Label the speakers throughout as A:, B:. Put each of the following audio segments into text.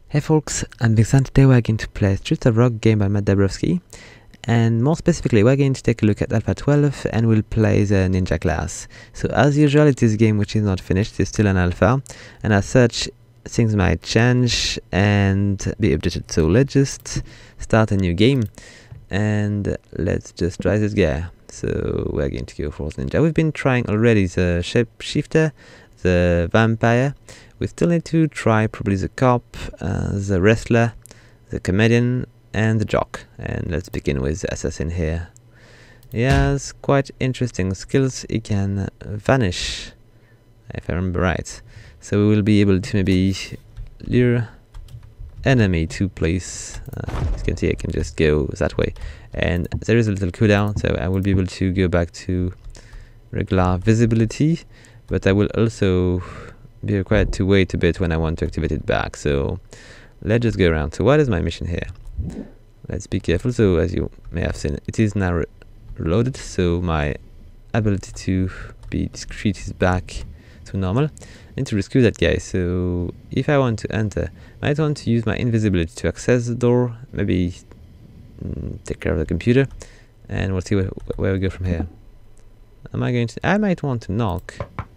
A: Hey folks, I'm Vincent. Today we're going to play Streets of Rogue game by Matt Dabrowski, and more specifically we're going to take a look at Alpha 12 and we'll play the Ninja class. So as usual, it is a game which is not finished, it's still an alpha, and as such things might change and be updated. So let's just start a new game and let's just try this guy. So we're going to go for the ninja. We've been trying already the shapeshifter, the vampire. We still need to try probably the cop, the wrestler, the comedian, and the jock. And let's begin with the assassin here. He has quite interesting skills. He can vanish, if I remember right. So we will be able to maybe lure enemy to place. As you can see, I can just go that way. And there is a little cooldown, so I will be able to go back to regular visibility. But I will also be required to wait a bit when I want to activate it back. So let's just go around. So what is my mission here? Let's be careful. So as you may have seen, it is now reloaded, so my ability to be discreet is back to normal. I need to rescue that guy. So if I want to enter, I might want to use my invisibility to access the door, maybe take care of the computer, and we'll see where we go from here. I might want to knock.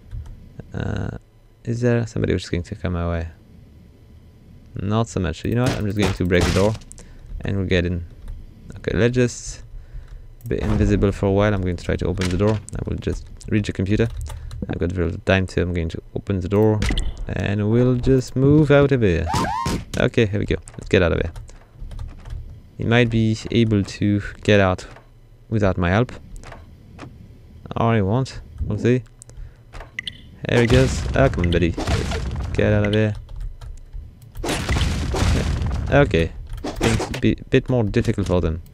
A: Is there somebody which is going to come my way? Not so much. So you know what? I'm just going to break the door and we'll get in. Okay, let's just be invisible for a while. I'm going to try to open the door. I will just reach the computer. I've got very little time, so I'm going to open the door and we'll just move out of here. Okay, here we go. Let's get out of here. He might be able to get out without my help. Or he won't. We'll see. There he goes. Oh, come on, buddy. Get out of here. Yeah. Okay. Things be a bit more difficult for them.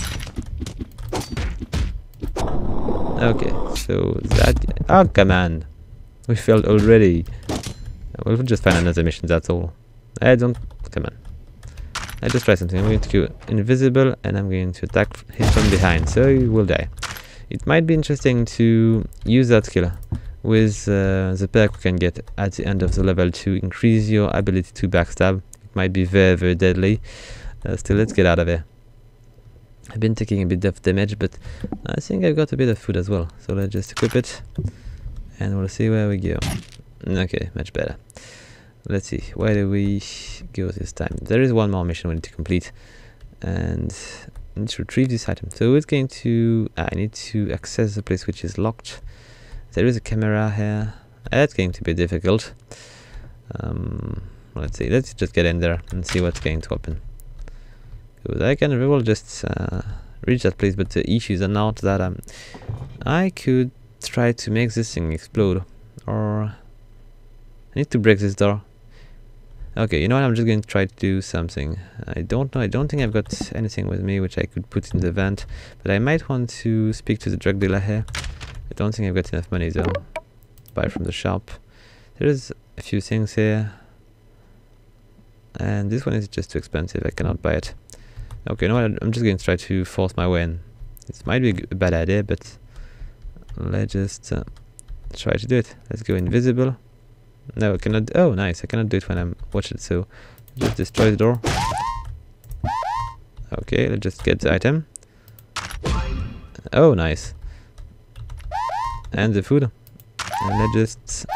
A: Okay, so that... Oh, come on. We failed already. We'll just find another mission, that's all. I don't... Come on. I just try something. I'm going to go invisible and I'm going to attack him from behind, so he will die. It might be interesting to use that skill with the perk we can get at the end of the level to increase your ability to backstab. It might be very, very deadly. Still, let's get out of here. I've been taking a bit of damage, but I think I've got a bit of food as well. So let's just equip it and we'll see where we go. Okay, much better. Let's see, where do we go this time? There is one more mission we need to complete and I need to retrieve this item. So it's going to... I need to access the place which is locked. There is a camera here. That's going to be difficult. Let's see. Let's just get in there and see what's going to happen. Because I can very well just reach that place, but the issues are not that I could try to make this thing explode, or I need to break this door. Okay, you know what? I'm just going to try to do something. I don't know. I don't think I've got anything with me which I could put in the vent, but I might want to speak to the drug dealer here. I don't think I've got enough money though. Buy from the shop. There is a few things here. And this one is just too expensive. I cannot buy it. Okay, no, I'm just going to try to force my way in. This might be a bad idea, but let's just try to do it. Let's go invisible. No, I cannot. Oh, nice. I cannot do it when I'm watching it, so just destroy the door. Okay, let's just get the item. Oh, nice. And the food, and let's just...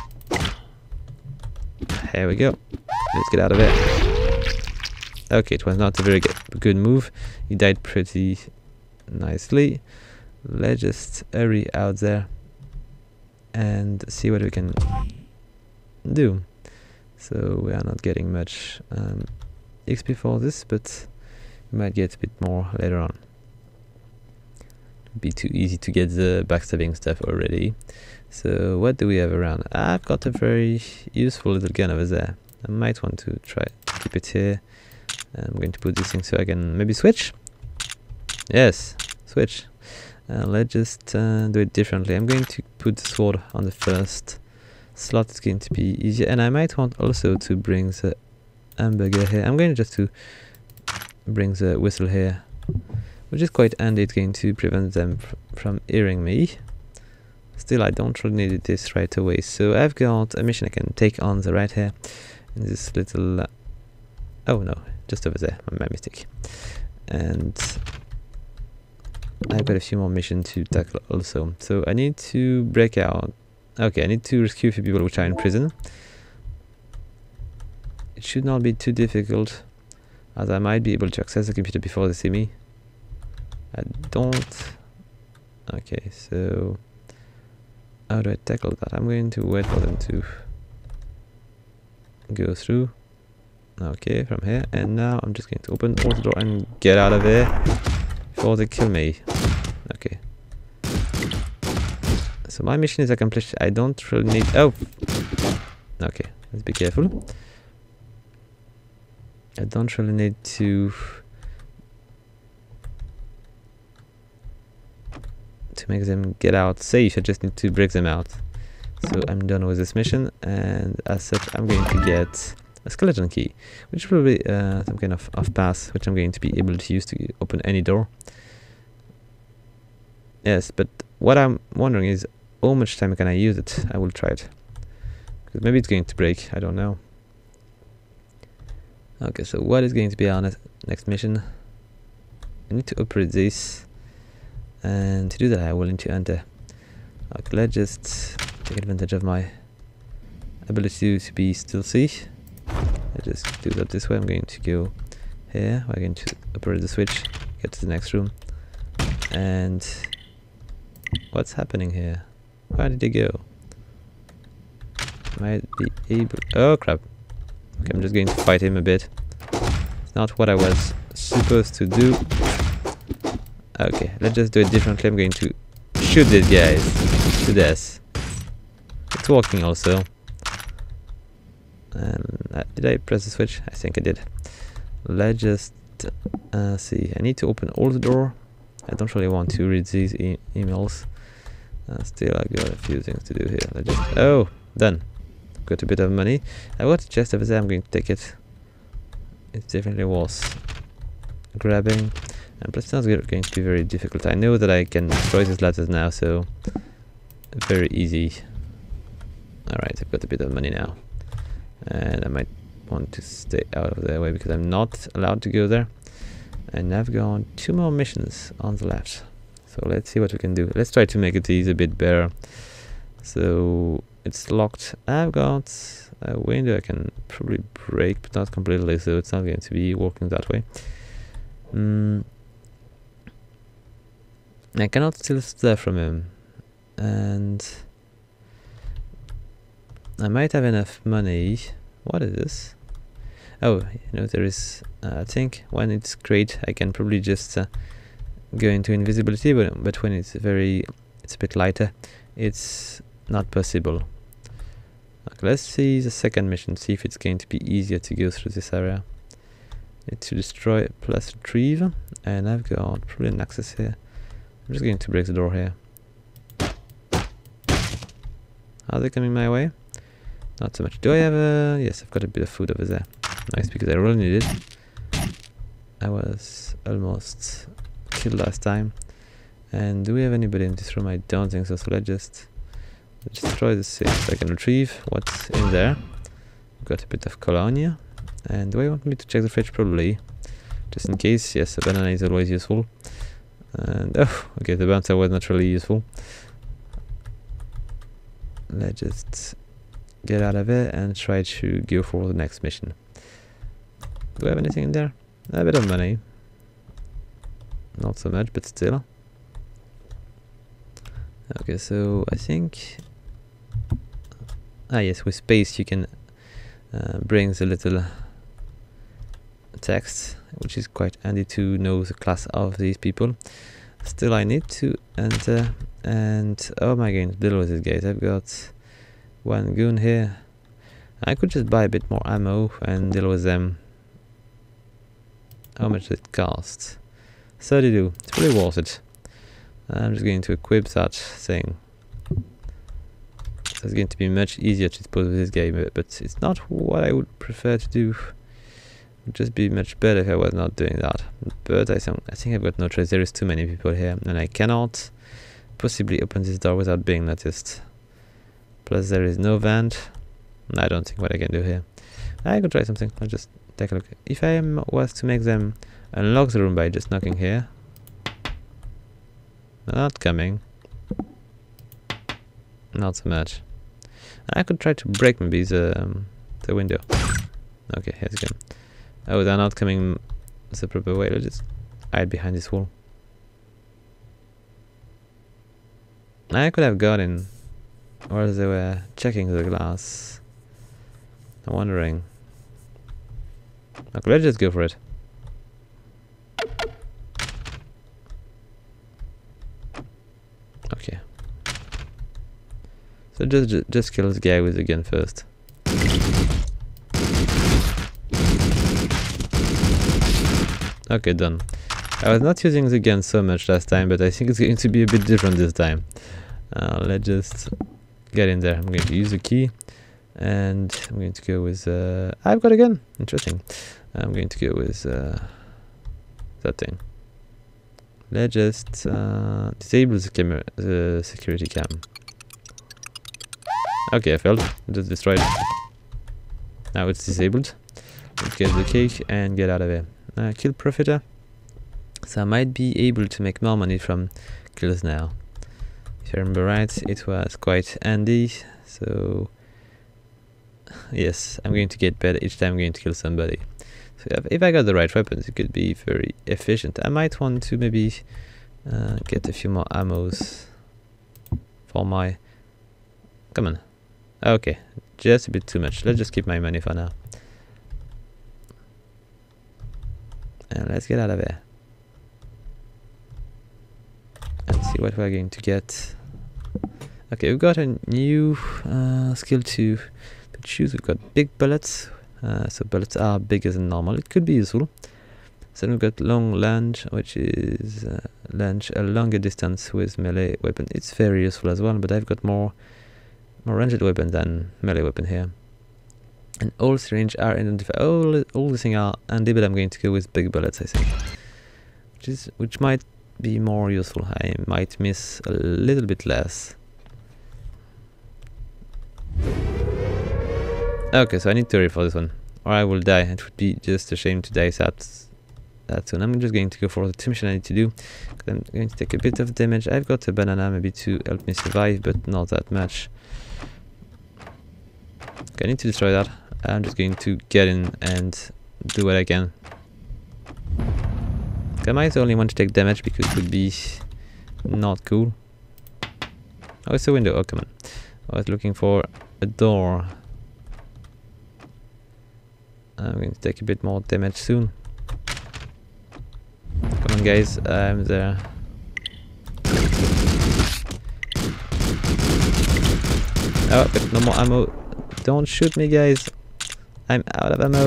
A: Here we go. Let's get out of here. Okay, it was not a very good move. He died pretty nicely. Let's just hurry out there and see what we can do. So we are not getting much XP for this, but we might get a bit more later on. Be too easy to get the backstabbing stuff already. So what do we have around? I've got a very useful little gun over there. I might want to try to keep it here. I'm going to put this thing so I can maybe switch. Yes, switch. Let's just do it differently. I'm going to put the sword on the first slot. It's going to be easier, and I might want also to bring the hamburger here. I'm going just to bring the whistle here, which is quite handy. It's going to prevent them from hearing me. Still, I don't really need this right away. So I've got a mission I can take on the right here in this little Oh no, just over there, my mistake. And I've got a few more missions to tackle also. So I need to break out. Okay, I need to rescue a few people which are in prison. It should not be too difficult, as I might be able to access the computer before they see me. I don't... Okay, so... how do I tackle that? I'm going to wait for them to go through. Okay, from here. And now I'm just going to open all the door and get out of here before they kill me. Okay. So my mission is accomplished. I don't really need... Oh! Okay, let's be careful. I don't really need to make them get out safe. I just need to break them out. So I'm done with this mission, and as such I'm going to get a skeleton key, which is probably some kind of pass which I'm going to be able to use to open any door. Yes, but what I'm wondering is how much time can I use it? I will try it, because maybe it's going to break, I don't know. Okay, so what is going to be our next mission? I need to operate this, and to do that I will need to enter. Okay, let's just take advantage of my ability to be stealthy. Let's just do that this way. I'm going to go here. We're going to operate the switch, get to the next room. And what's happening here? Where did they go? Might be able... Oh crap. Okay, I'm just going to fight him a bit. It's not what I was supposed to do. Okay, let's just do it differently. I'm going to shoot these guys to death. It's working also. And did I press the switch? I think I did. Let's just see. I need to open all the door. I don't really want to read these emails. Still, I got a few things to do here. Let's just... Oh, done. Got a bit of money. I got a chest over there. I'm going to take it. It's definitely worth grabbing. And plus, it's not going to be very difficult. I know that I can destroy these ladders now, so very easy. Alright, I've got a bit of money now. And I might want to stay out of their way because I'm not allowed to go there. And I've got 2 more missions on the left. So let's see what we can do. Let's try to make it a bit better. So it's locked. I've got a window I can probably break, but not completely, so it's not going to be working that way. I cannot steal stuff from him. And I might have enough money. What is this? Oh, you know, there is, I think when it's great, I can probably just go into invisibility, but when it's a bit lighter, it's not possible. Okay, let's see the second mission, see if it's going to be easier to go through this area. Need to destroy plus retrieve, and I've got probably an access here. I'm just going to break the door here. Are they coming my way? Not so much. Do I have a... Yes, I've got a bit of food over there. Nice, because I really need it. I was almost killed last time. And do we have anybody in this room? I don't think so. So let's just destroy this thing so I can retrieve what's in there. Got a bit of colonia. And do I want me to check the fridge? Probably. Just in case. Yes, a banana is always useful. And oh, okay, the bouncer was not really useful. Let's just get out of it and try to go for the next mission. Do I have anything in there? A bit of money. Not so much, but still. Okay, so I think... Ah yes, with space you can bring the little text, which is quite handy to know the class of these people. Still, I need to enter, and oh my god, deal with these guys. I've got 1 goon here. I could just buy a bit more ammo and deal with them. How much does it cost? 32. It's really worth it. I'm just going to equip that thing. So it's going to be much easier to dispose of this guy, but it's not what I would prefer to do. It would just be much better if I was not doing that. But I think I've got no choice. There is too many people here, and I cannot possibly open this door without being noticed. Plus there is no vent. I don't think what I can do here. I could try something. I'll just take a look. If I was to make them unlock the room by just knocking here, they're not coming. Not so much. I could try to break maybe the window. Okay, here's again. Oh, they're not coming the proper way. Let's just hide behind this wall. I could have gotten while they were checking the glass. I'm wondering. Okay, let's just go for it. Okay. So just kill this guy with the gun first. Okay, done. I was not using the gun so much last time, but I think it's going to be a bit different this time. Let's just get in there. I'm going to use the key, and I'm going to go with. I've got a gun. Interesting. I'm going to go with that thing. Let's just disable the camera, the security cam. Okay, I failed. Just destroyed it. Now it's disabled. Let's get the cake and get out of here. Kill Profiter. So I might be able to make more money from kills now. If I remember right, it was quite handy. So yes, I'm going to get better each time I'm going to kill somebody. So if I got the right weapons, it could be very efficient. I might want to maybe get a few more ammos for my... Come on. Okay, just a bit too much. Let's just keep my money for now. And let's get out of here. And see what we're going to get. Okay, we've got a new skill to choose. We've got big bullets. So bullets are bigger than normal. It could be useful. So then we've got long lunge, which is lunge a longer distance with melee weapon. It's very useful as well, but I've got more ranged weapon than melee weapon here. And all syringe are identified. All the things are handy, but I'm going to go with big bullets, I think. Which might be more useful. I might miss a little bit less. Okay, so I need to hurry for this one, or I will die. It would be just a shame to die that soon. I'm just going to go for the two missions I need to do. I'm going to take a bit of damage. I've got a banana maybe to help me survive, but not that much. Okay, I need to destroy that. I'm just going to get in and do what I can. Okay, I might only want to take damage because it would be not cool. Oh, it's a window. Oh, come on. I was looking for a door. I'm going to take a bit more damage soon. Come on, guys. I'm there. Oh, but no more ammo. Don't shoot me, guys. I'm out of ammo.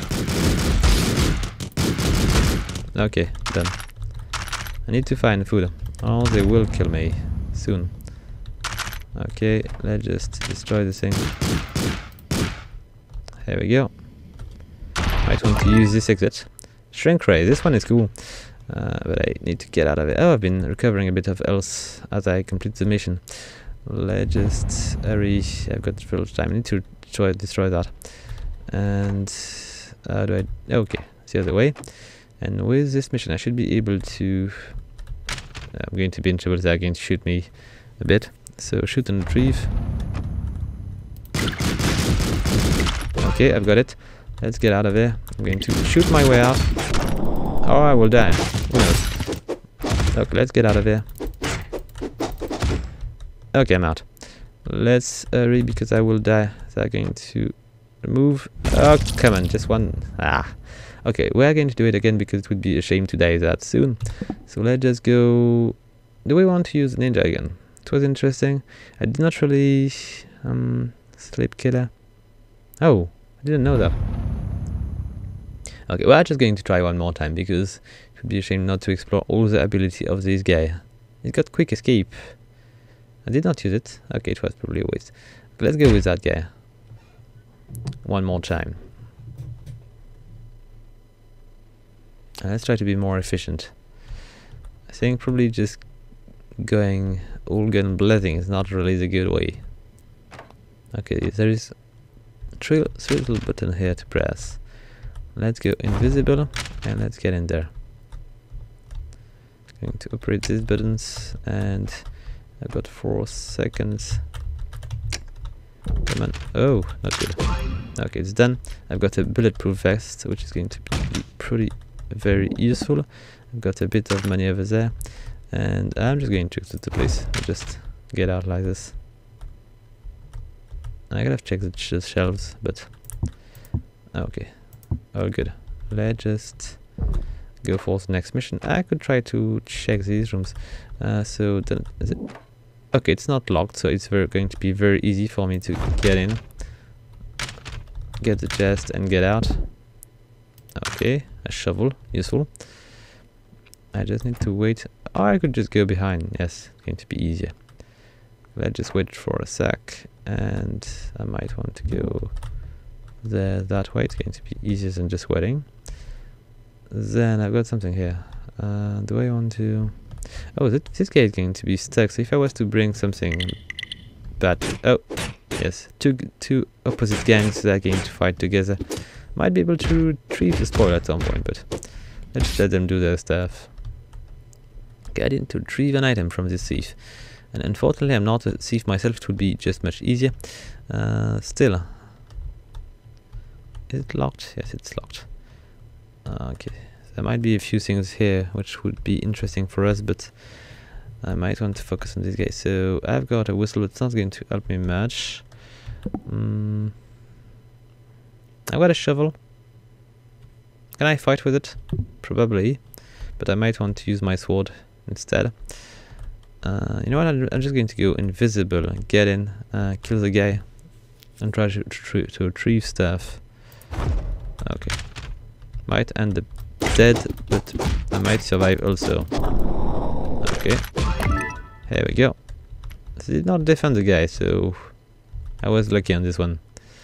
A: Okay, done. I need to find food. Oh, they will kill me soon. Okay, let's just destroy this thing. There we go. Might want to use this exit. Shrink ray, this one is cool. But I need to get out of it. Oh, I've been recovering a bit of health as I complete the mission. Let's just hurry. I've got full time. I need to try to destroy that. And how do I... Okay, it's the other way. And with this mission, I should be able to... I'm going to be in trouble. They're going to shoot me a bit. So shoot and retrieve. Okay, I've got it. Let's get out of there. I'm going to shoot my way out. Or I will die. Who knows? Okay, let's get out of there. Okay, I'm out. Let's hurry because I will die. They're going to remove. Oh, come on, just one. Ah. Okay, we're going to do it again because it would be a shame to die that soon. So let's just go. Do we want to use ninja again? It was interesting. I did not really sleep killer. Oh, I didn't know that. Okay, we're just going to try one more time because it would be a shame not to explore all the ability of this guy. He's got quick escape. I did not use it. Okay, it was probably a waste. Let's go with that guy. One more time. And let's try to be more efficient. I think probably just going all gun blazing is not really the good way. Okay, there is three little button here to press. Let's go invisible and let's get in there. Going to operate these buttons, and I've got 4 seconds. Come on. Oh, not good. Okay, it's done. I've got a bulletproof vest, which is going to be very useful. I've got a bit of money over there, and I'm just going to exit the place. I'll just get out like this. I gotta check the shelves, but okay, all good. Let's just go for the next mission. I could try to check these rooms. So then, is it? Okay, it's not locked, so it's going to be very easy for me to get in, get the chest, and get out. Okay, a shovel, useful. I just need to wait. Oh, I could just go behind. Yes, it's going to be easier. Let's just wait for a sec, and I might want to go there that way. It's going to be easier than just waiting. Then I've got something here. Do I want to... Oh, this guy is going to be stuck. So if I was to bring something bad... Oh, yes. Two opposite gangs that are going to fight together. Might be able to retrieve the spoil at some point, but let's let them do their stuff. Okay, I didn't retrieve an item from this thief. And unfortunately, I'm not a thief myself. It would be just much easier. Still. Is it locked? Yes, it's locked. Okay, there might be a few things here which would be interesting for us, but I might want to focus on this guy. So I've got a whistle, but it's not going to help me much. I've got a shovel. Can I fight with it? Probably, but I might want to use my sword instead. You know what? I'm just going to go invisible, get in, kill the guy, and try to retrieve stuff. Okay. Might end up dead, but I might survive also. Okay. Here we go. So did not defend the guy, so I was lucky on this one.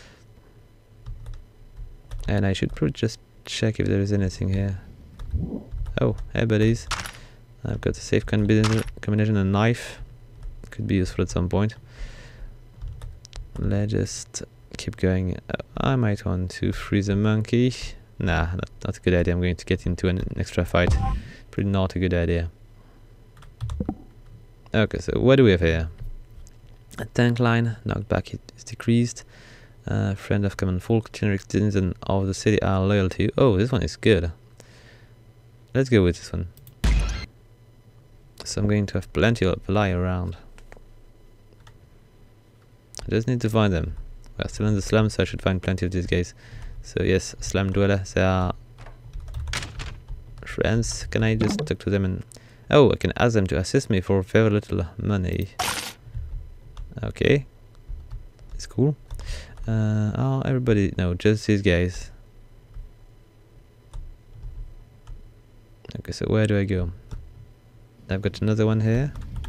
A: And I should probably just check if there is anything here. Oh, hey buddies. I've got a safe combination and knife. Could be useful at some point. Let's just keep going. I might want to freeze a monkey. Nah, not a good idea. I'm going to get into an extra fight. Probably not a good idea. Okay, so what do we have here? A tank line, knockback is decreased. Friend of common folk, generic denizen of the city are loyal to you. Oh, this one is good. Let's go with this one. So I'm going to have plenty of lie around. I just need to find them. We're still in the slum, so I should find plenty of these guys. So yes, slum dweller, they are friends. Can I just talk to them and... Oh, I can ask them to assist me for very little money. Okay. It's cool. Oh, everybody... No, just these guys. Okay, so where do I go? I've got another one here.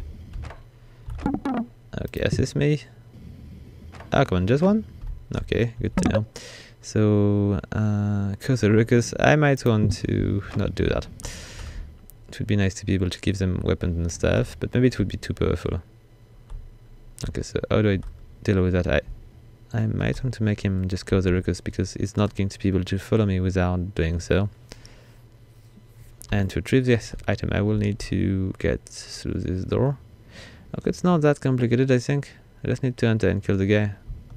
A: Okay, assist me. Oh, come on, just one? Okay, good to know. So, cursor ruckus, I might want to not do that. It would be nice to be able to give them weapons and stuff, but maybe it would be too powerful. Okay, so how do I deal with that? I might want to make him just cursor ruckus because he's not going to be able to follow me without doing so. And to retrieve this item, I will need to get through this door. Okay, it's not that complicated, I think. I just need to enter and kill the guy.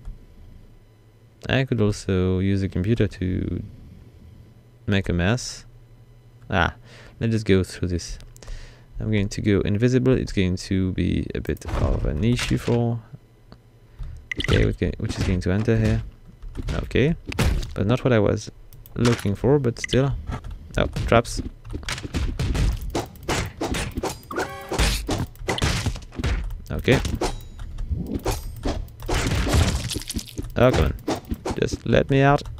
A: I could also use the computer to make a mess. Let's just go through this. I'm going to go invisible. It's going to be a bit of an issue for... Okay, which is going to enter here. Okay, but not what I was looking for, but still. Oh, traps. Okay. Oh, come on. Just let me out.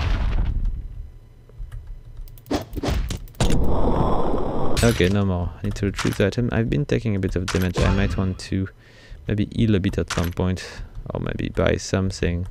A: Okay, no more. I need to retrieve the item. I've been taking a bit of damage. I might want to maybe heal a bit at some point. Or maybe buy something.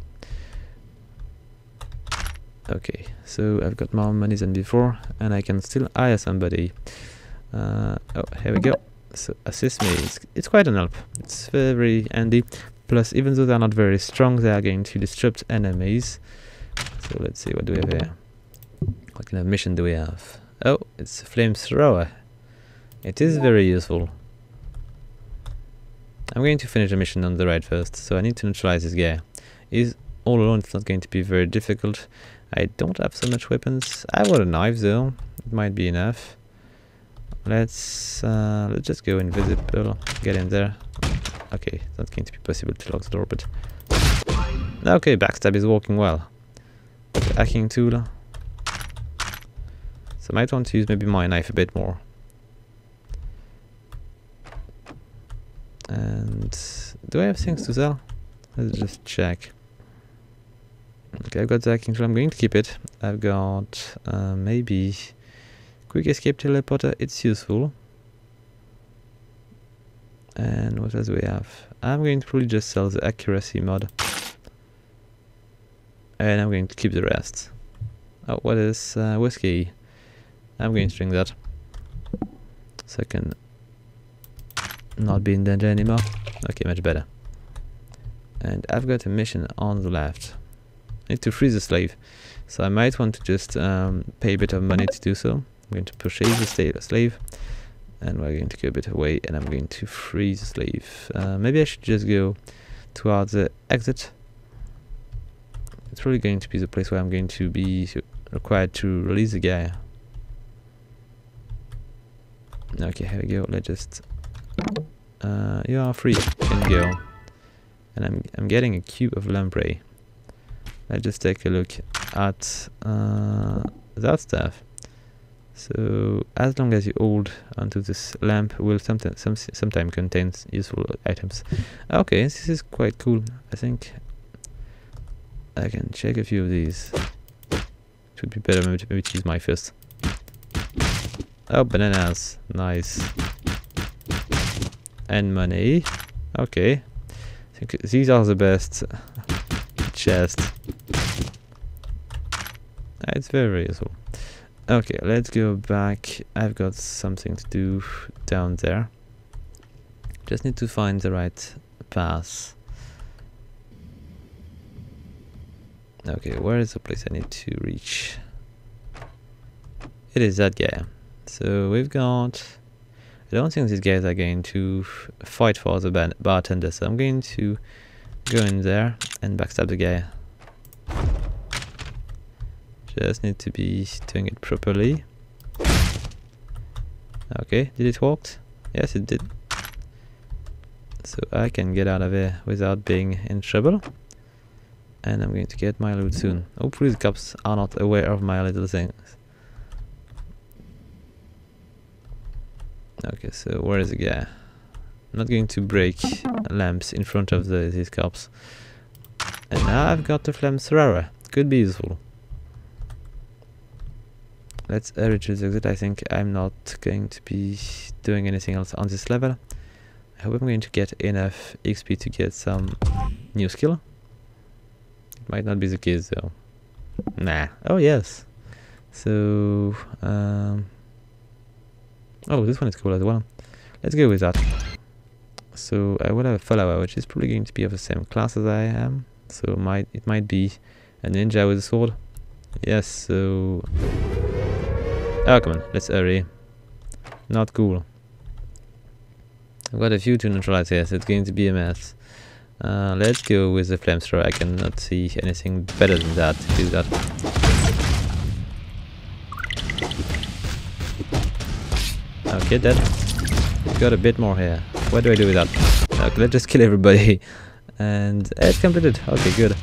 A: Okay, so I've got more money than before. And I can still hire somebody. Oh, here we go. So assist me. It's quite an help. It's very handy. Plus, even though they're not very strong, they are going to disrupt enemies. So let's see, what do we have here? What kind of mission do we have? Oh, it's a flamethrower. It is very useful. I'm going to finish the mission on the right first, so I need to neutralize this guy. He's all alone, it's not going to be very difficult. I don't have so much weapons. I've got a knife though, it might be enough. Let's just go invisible, get in there. Okay, it's not going to be possible to lock the door, but... Okay, backstab is working well. Hacking tool. So I might want to use maybe my knife a bit more. And do I have things to sell? Let's just check. Okay, I've got the hacking tool, I'm going to keep it. I've got maybe quick escape teleporter, it's useful. And what else do we have? I'm going to probably just sell the accuracy mod. And I'm going to keep the rest. Oh, what is whiskey? I'm going to drink that. So I can not be in danger anymore. Okay, much better. And I've got a mission on the left. I need to freeze a slave. So I might want to just pay a bit of money to do so. I'm going to purchase the slave. And we're going to go a bit away and I'm going to freeze the slave. Maybe I should just go towards the exit. It's probably going to be the place where I'm going to be required to release the guy. Okay, here we go. Let's just... you are free. You can go. And I'm getting a cube of lamprey. Let's just take a look at that stuff. So as long as you hold onto this lamp, will sometime contains useful items. Okay, this is quite cool. I think I can check a few of these. It would be better maybe to use my fist. Oh, bananas, nice. And money. Okay, I think these are the best. Chest. It's very useful. Okay, let's go back. I've got something to do down there. Just need to find the right path. Okay, where is the place I need to reach? It is that guy. So we've got... I don't think these guys are going to fight for the bartender, so I'm going to go in there and backstab the guy. Just need to be doing it properly. Okay, did it work? Yes, it did. So I can get out of here without being in trouble. And I'm going to get my loot soon. Hopefully the cops are not aware of my little things. Okay, so where is the guy? I'm not going to break lamps in front of these cops. And now I've got the flamethrower. Could be useful. Let's reach this exit. I think I'm not going to be doing anything else on this level. I hope I'm going to get enough XP to get some new skill. It might not be the case though. Nah. Oh yes. So oh, this one is cool as well. Let's go with that. So I will have a follower, which is probably going to be of the same class as I am. So it might be a ninja with a sword. Yes. So. Oh, come on, let's hurry. Not cool. I've got a few to neutralize here, so it's going to be a mess. Let's go with the flamethrower. I cannot see anything better than that to do that. Okay, dead. Got a bit more here. What do I do with that? Okay, let's just kill everybody. And it's completed. Okay, good.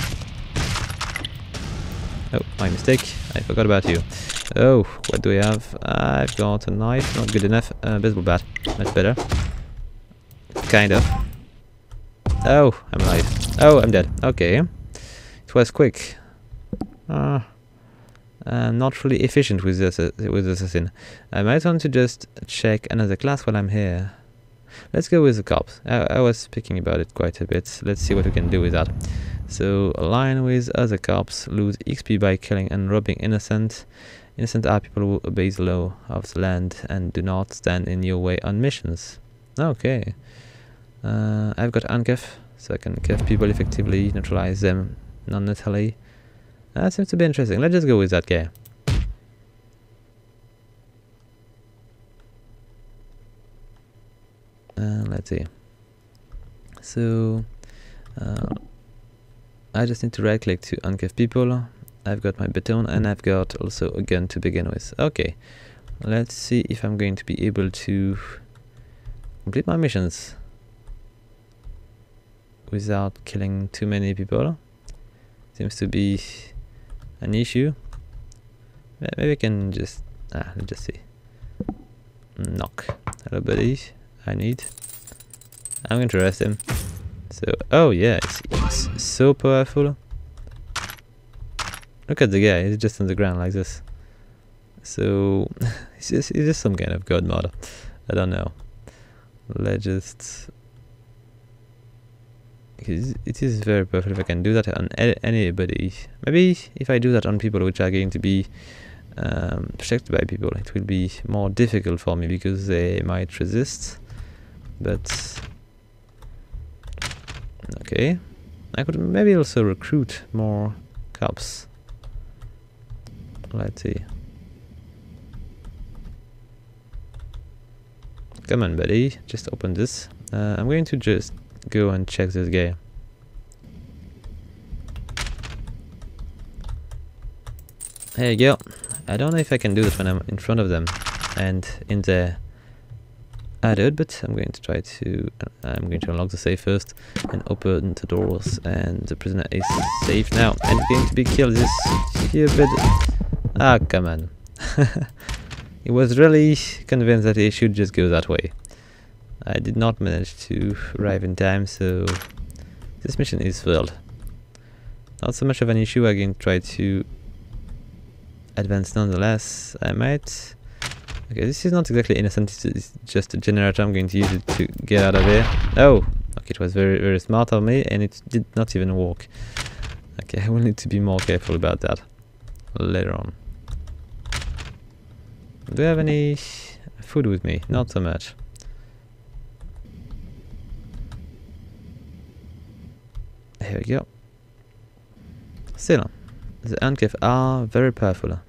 A: Oh, my mistake. I forgot about you. Oh, what do we have? I've got a knife, not good enough. Baseball bat, that's better. Kind of. Oh, I'm alive. Oh, I'm dead. Okay. It was quick. I'm not really efficient with this assassin. I might want to just check another class while I'm here. Let's go with the cops. I was speaking about it quite a bit. Let's see what we can do with that. So, align with other cops, lose XP by killing and robbing innocent. Innocent are people who obey the law of the land and do not stand in your way on missions. Okay. I've got handcuff, so I can cuff people effectively, neutralize them non-lethally. That seems to be interesting. Let's just go with that guy. Let's see. So I just need to right click to uncuff people. I've got my baton and I've got also a gun to begin with. Okay, let's see if I'm going to be able to complete my missions without killing too many people. Seems to be an issue. Maybe I can just let's just see. Knock. Hello buddy, I'm going to arrest him. So, oh yeah, it's so powerful. Look at the guy, he's just on the ground like this. So, he's just some kind of god mod. I don't know. Let's just... It is very powerful if I can do that on anybody. Maybe if I do that on people which are going to be protected by people, it will be more difficult for me because they might resist. But... okay. I could maybe also recruit more cops. Let's see. Come on, buddy. Just open this. I'm going to just go and check this guy. There you go. I don't know if I can do this when I'm in front of them and in the adult, but I'm going to try to. I'm going to unlock the safe first and open the doors. And the prisoner is safe now and going to be killed. This stupid. Ah, come on. He was really convinced that he should just go that way. I did not manage to arrive in time, so this mission is failed. Not so much of an issue. I'm going to try to advance nonetheless. I might... okay, this is not exactly innocent, it's just a generator. I'm going to use it to get out of here. Oh! Okay, it was very, very smart of me, and it did not even work. Okay, I will need to be more careful about that later on. Do I have any food with me? Not so much. Here we go. Still, the handcuffs are very powerful.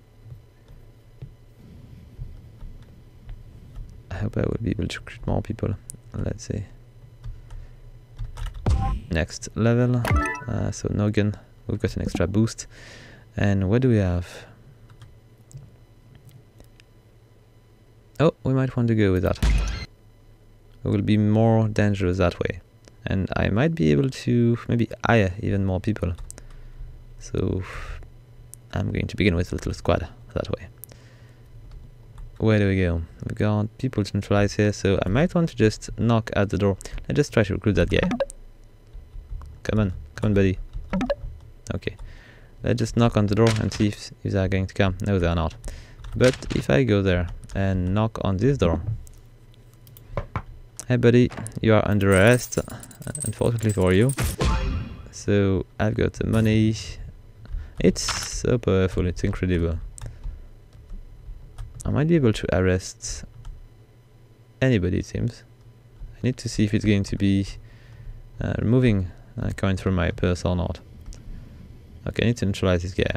A: I hope I will be able to recruit more people. Let's see. Next level. So no gun. We've got an extra boost. And what do we have? Oh, we might want to go with that. It will be more dangerous that way. And I might be able to maybe hire even more people. So I'm going to begin with a little squad that way. Where do we go? We've got people to neutralize here, so I might want to just knock at the door. Let's just try to recruit that guy. Come on buddy. Okay. Let's just knock on the door and see if they are going to come. No, they are not. But if I go there and knock on this door. Hey buddy, you are under arrest, unfortunately for you. So I've got the money. It's so powerful, it's incredible. I might be able to arrest anybody, it seems. I need to see if it's going to be removing coins from my purse or not. Okay, I need to neutralize this guy.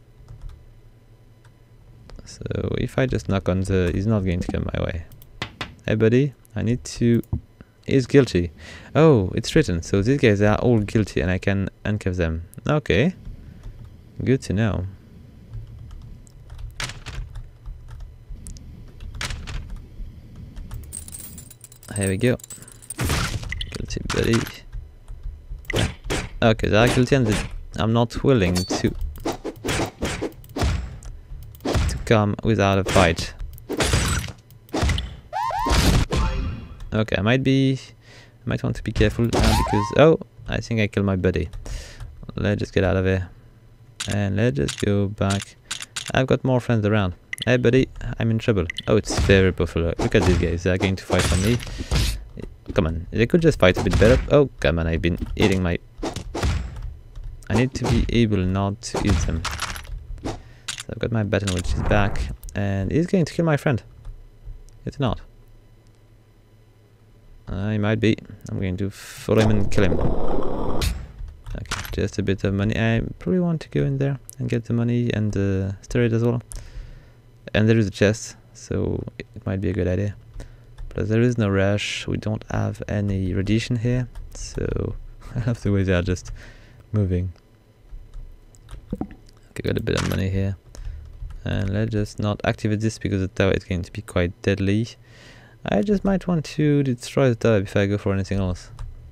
A: So if I just knock on the... he's not going to come my way. Hey buddy, I need to... he's guilty. Oh, it's written. So these guys are all guilty and I can handcuff them. Okay. Good to know. Here we go. Guilty buddy. Okay, they are guilty and I'm not willing to come without a fight. Okay, I might want to be careful because... oh, I think I killed my buddy. Let's just get out of here. And let's just go back. I've got more friends around. Hey buddy, I'm in trouble. Oh, it's very powerful. Look at these guys, they're going to fight for me. Come on, they could just fight a bit better. Oh, come on, I've been eating my... I need to be able not to eat them. So I've got my baton which is back. And he's going to kill my friend. It's not. He might be. I'm going to follow him and kill him. Okay, just a bit of money. I probably want to go in there and get the money and steroid as well. And there is a chest, so it might be a good idea. Plus there is no rush, we don't have any radiation here, so I love the way they are just moving. Okay, got a bit of money here. And let's just not activate this because the tower is going to be quite deadly. I just might want to destroy the tower before I go for anything else.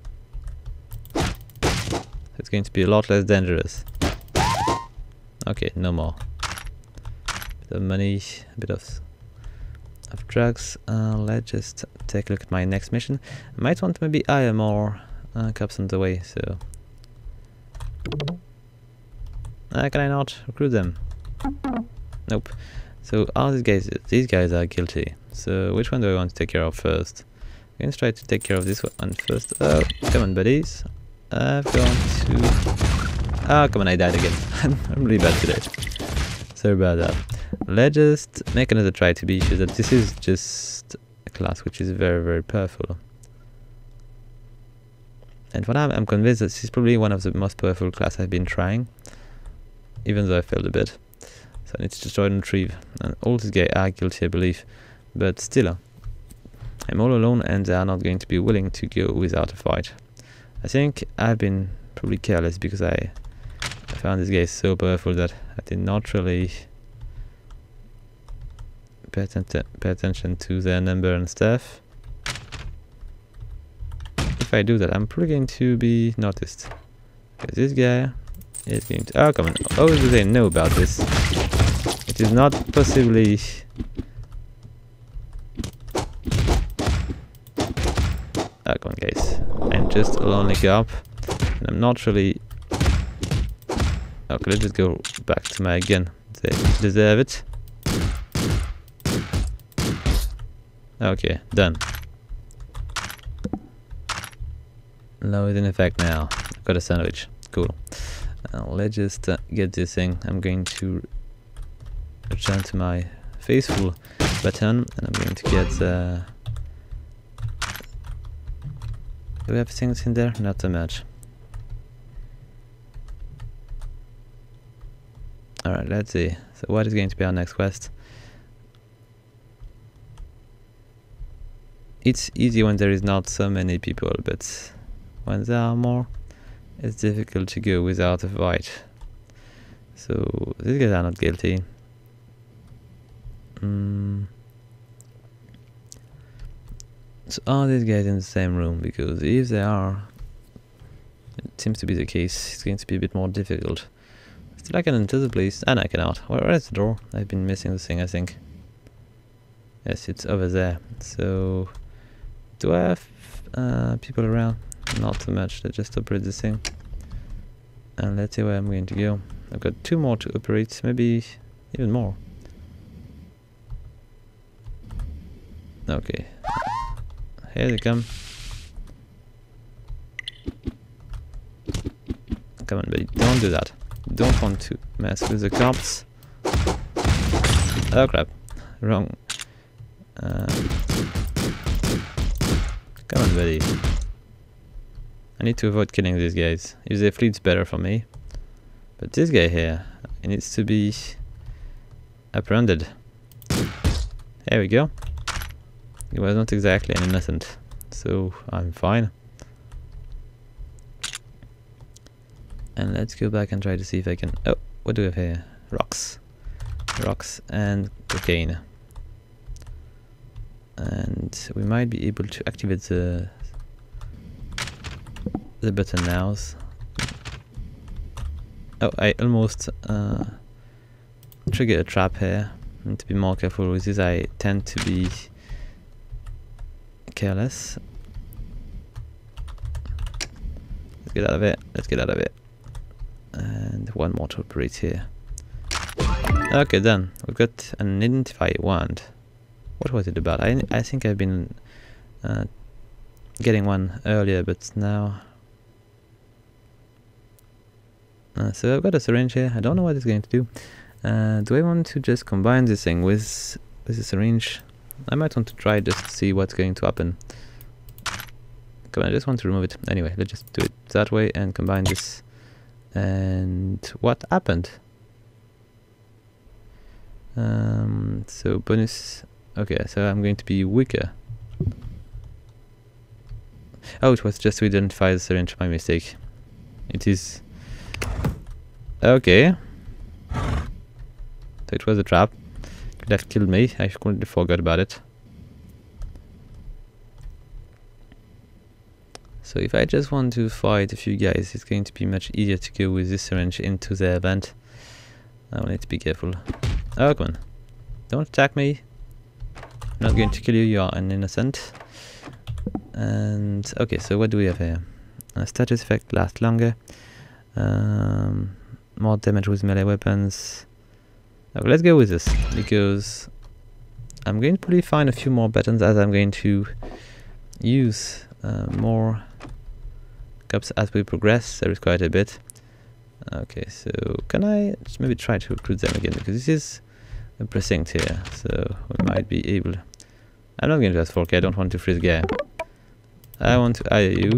A: It's going to be a lot less dangerous. Okay, no more. Bit of money, a bit of drugs. Let's just take a look at my next mission. I might want to maybe hire more cops on the way, so... can I not recruit them? Nope. So all these guys are guilty. So which one do I want to take care of first? I'm going to try to take care of this one first. Oh, come on buddies. I'm going to... Oh, come on, I died again. I'm really bad today. Sorry about that. Let's just make another try to be sure that this is just a class which is very, very powerful. And for now, I'm convinced that this is probably one of the most powerful classes I've been trying. Even though I failed a bit. So I need to destroy and retrieve. And all these guys are guilty, I believe. But still, I'm all alone and they are not going to be willing to go without a fight. I think I've been probably careless because I found this guy so powerful that I did not really pay attention to their number and stuff. If I do that, I'm probably going to be noticed. Because this guy is going to... Oh, come on. How do they know about this? It is not possibly... Oh, come on, guys. I'm just a lonely cop. And I'm not really... Okay, let's just go back to my gun. They deserve it. Okay, done. Low is in effect now. I've got a sandwich. Cool. Let's just get this thing. I'm going to return to my faithful button and I'm going to get... Do we have things in there? Not so much. Alright, let's see. So what is going to be our next quest? It's easy when there is not so many people, but when there are more, it's difficult to go without a fight. So these guys are not guilty. So are these guys in the same room? Because if they are, it seems to be the case, it's going to be a bit more difficult. Still I can enter the place, and I cannot. Where is the door? I've been missing the thing, I think. Yes, it's over there. So, do I have people around? Not so much, let's just operate this thing. And let's see where I'm going to go. I've got 2 more to operate, maybe even more. Okay. Here they come. Come on, buddy, don't do that. Don't want to mess with the cops. Oh crap, wrong. Come on, buddy. I need to avoid killing these guys. If they flee, it's better for me. But this guy here, he needs to be apprehended. There we go. He was not exactly an innocent, so I'm fine. And let's go back and try to see if I can... Oh, what do we have here? Rocks. Rocks and cocaine. And we might be able to activate the button now. Oh, I almost triggered a trap here. I need to be more careful with this. I tend to be careless. Let's get out of it. Let's get out of it. And one more to operate here. Okay, done. We've got an identify wand. What was it about? I think I've been getting one earlier, but now... so I've got a syringe here. I don't know what it's going to do. Do I want to just combine this thing with the syringe? I might want to try just to see what's going to happen. Come on, I just want to remove it. Anyway, let's just do it that way and combine this. And what happened? So bonus... Okay, so I'm going to be weaker. Oh, it was just to identify the syringe. My mistake. It is... Okay. So it was a trap. Could have killed me. I completely forgot about it. So if I just want to fight a few guys, it's going to be much easier to go with this syringe into the event. I will need to be careful. Oh, come on. Don't attack me. I'm not going to kill you, you are an innocent. And okay, so what do we have here? Status effect lasts longer. More damage with melee weapons. Okay, let's go with this, because I'm going to probably find a few more buttons as I'm going to use more cups as we progress. There is quite a bit. Okay, so can I just maybe try to recruit them again, because this is a precinct here, so we might be able... I'm not going to ask for okay, I don't want to freeze guy. I want to hire you.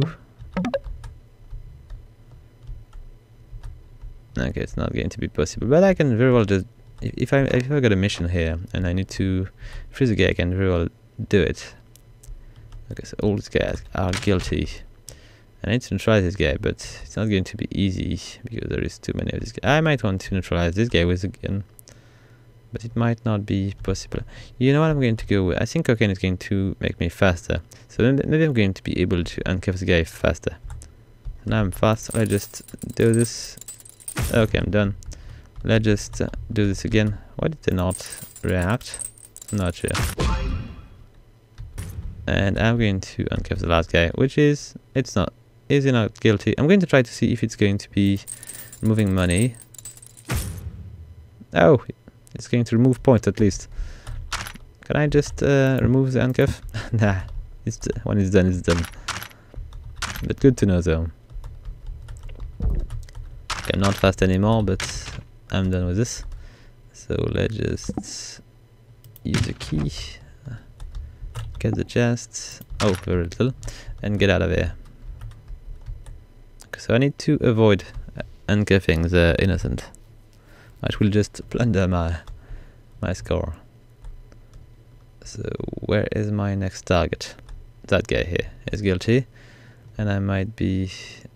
A: Okay, it's not going to be possible, but I can very well just... If I got a mission here and I need to freeze a guy, I can very well do it. Okay, so all these guys are guilty. I need to neutralize this guy, but it's not going to be easy because there is too many of these guys. I might want to neutralize this guy with a gun, but it might not be possible. You know what I'm going to go with? I think cocaine is going to make me faster. So maybe I'm going to be able to uncuff the guy faster. Now I'm fast. I just do this. Okay, I'm done. Let's just do this again. Why did they not react? I'm not sure. And I'm going to uncuff the last guy, which is... Is he not guilty? I'm going to try to see if it's going to be removing money. Oh, it's going to remove points at least. Can I just remove the uncuff? Nah, when it's done, it's done. But good to know though. Okay, I'm not fast anymore, but I'm done with this. So let's just use a key, get the chest, oh very little, and get out of here. So I need to avoid uncuffing the innocent. That will just plunder my score. So where is my next target? That guy here is guilty, and I might be...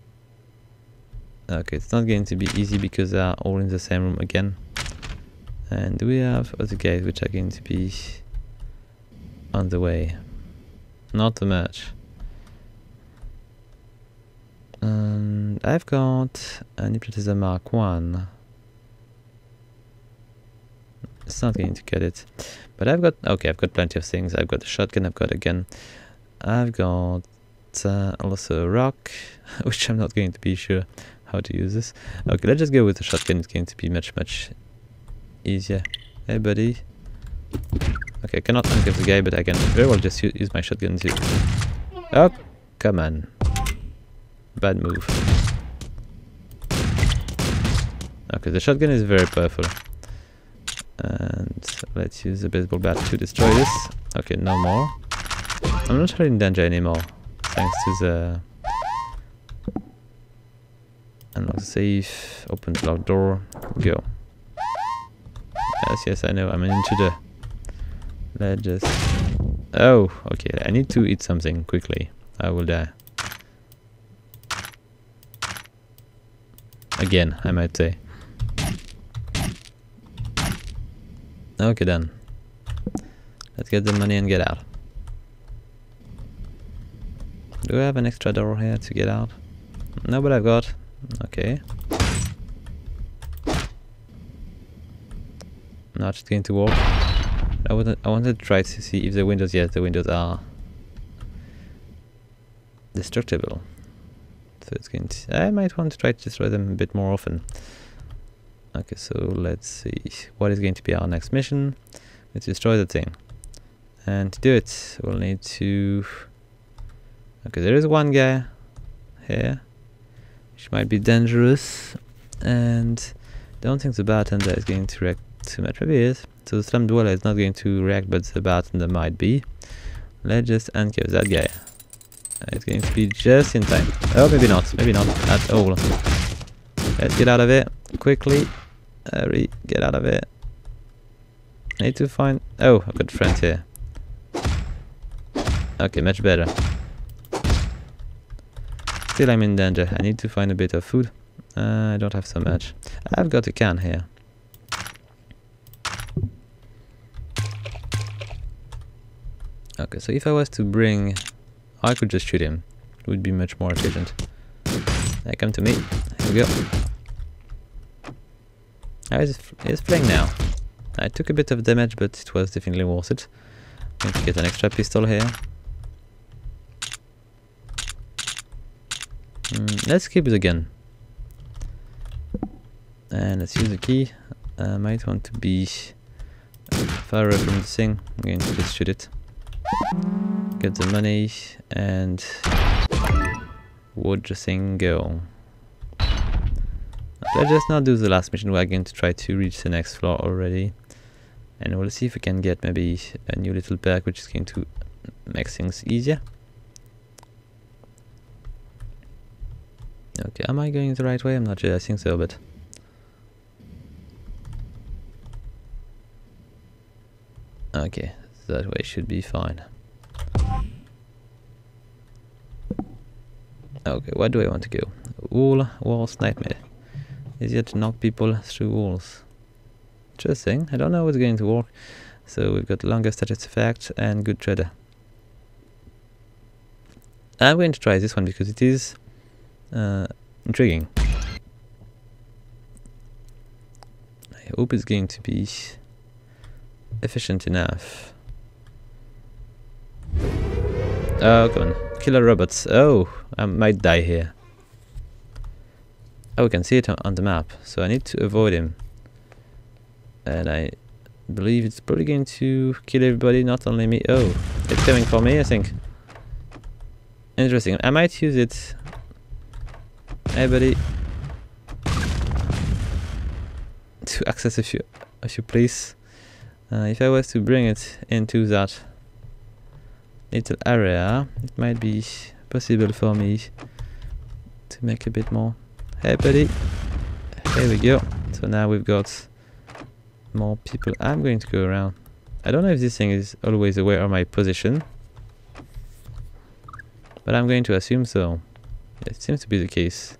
A: Okay, it's not going to be easy because they are all in the same room again. And do we have other guys which are going to be on the way? Not too much. I've got an hypnotizer Mark 1. It's not going to get it. But I've got... Okay, I've got plenty of things. I've got a shotgun, I've got a gun. I've got also a rock, which I'm not going to be sure how to use this. Okay, let's just go with the shotgun. It's going to be much easier. Hey, buddy. Okay, I cannot uncuff the guy, but I can very well just use my shotgun too. Oh, come on. Bad move. Okay, the shotgun is very powerful. And let's use the baseball bat to destroy this. Okay, no more. I'm not really in danger anymore, thanks to the... Unlock the safe, open the locked door, go. Yes, I know, I'm into the... Let's just... Oh, okay, I need to eat something quickly. I will die. Again, I might say. Okay, done. Let's get the money and get out. Do I have an extra door here to get out? No, but I've got. Okay. Not just going to work. I wanted to try to see if the windows, yes, the windows are destructible. So it's going to... I might want to try to destroy them a bit more often. Okay, so let's see. What is going to be our next mission? Let's destroy the thing. And to do it, we'll need to... Okay, there is one guy here, which might be dangerous. And I don't think the bartender is going to react too much. Maybe he is. So the slum dweller is not going to react, but the bartender might be. Let's just uncuff that guy. It's going to be just in time. Oh, maybe not at all. Let's get out of it quickly. Hurry, get out of it. I need to find... Oh, I've got friends here. Okay, much better. still I'm in danger. I need to find a bit of food. I don't have so much. I've got a can here. Okay, so if I was to bring... I could just shoot him. It would be much more efficient. Come to me. Here we go. He's playing now. I took a bit of damage, but it was definitely worth it. I'm going to get an extra pistol here. Let's keep the gun. And let's use the key. I might want to be far away from the thing. I'm going to just shoot it. Get the money and watch the thing go. Let's just not do the last mission. We're going to try to reach the next floor already. And we'll see if we can get maybe a new little perk which is going to make things easier. Okay, am I going the right way? I'm not sure, I think so, but... Okay, that way should be fine. Okay, where do I want to go? Wall, walls, nightmare. Easier to knock people through walls. Interesting, I don't know what's going to work. So we've got longer status effect and good trader. I'm going to try this one because it is intriguing. I hope it's going to be efficient enough. Oh, come on. Killer robots. Oh, I might die here. Oh, we can see it on the map, so I need to avoid him. And I believe it's probably going to kill everybody, not only me. Oh, it's coming for me, I think. Interesting. I might use it. Hey, buddy. To access a few places. If I was to bring it into that little area, it might be possible for me to make a bit more. Hey, buddy. Here we go. So now we've got more people. I'm going to go around. I don't know if this thing is always aware of my position, but I'm going to assume so. It seems to be the case.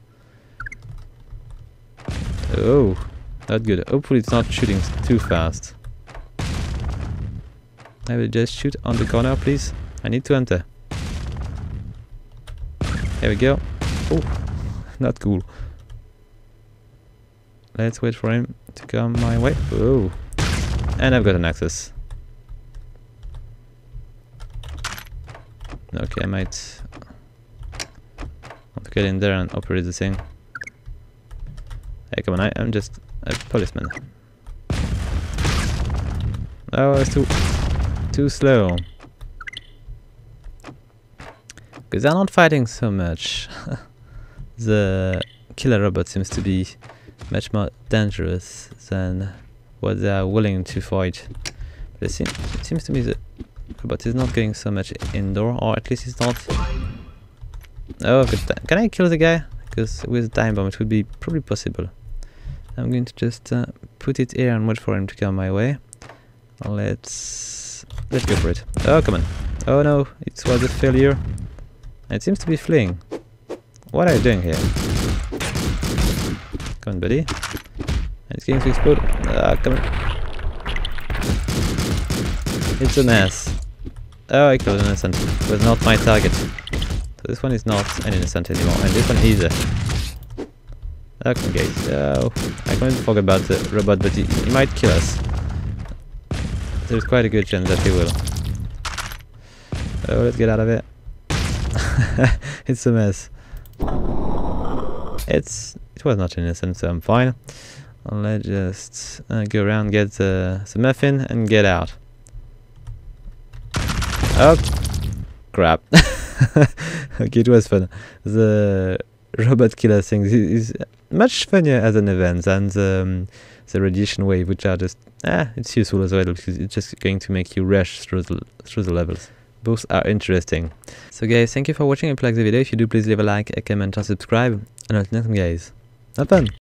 A: Oh, not good. Hopefully it's not shooting too fast. I will just shoot on the corner, please. I need to enter. There we go. Oh, not cool. Let's wait for him to come my way. Oh, and I've got an access. Okay, I might want to get in there and operate the thing. Hey, come on, I'm just a policeman. Oh, it's too slow. Because they're not fighting so much. The killer robot seems to be much more dangerous than what they are willing to fight. But it seems to me the robot is not going so much indoor, or at least it's not... Oh, can I kill the guy? Because with a time bomb it would be probably possible. I'm going to just put it here and wait for him to come my way. Let's go for it. Oh, come on. Oh no, it was a failure. It seems to be fleeing. What are you doing here? Come on, buddy. It's going to explode. Ah, come on. It's a mess. Oh, I killed an innocent. It was not my target. So this one is not an innocent anymore, and this one either. Okay, guys. Oh, I couldn't forget about the robot, but he might kill us. There's quite a good chance that he will. Oh, let's get out of it. It's a mess. It was not innocent, so I'm fine. Let's just go around, get the muffin, and get out. Oh, crap. Okay, it was fun. The robot killer thing is much funnier as an event than the radiation wave, which are just it's useful as well because it's just going to make you rush through the levels. Both are interesting. So guys, thank you for watching. If you like the video, if you do, please leave a like, a comment, and subscribe. And until next time, guys, have fun!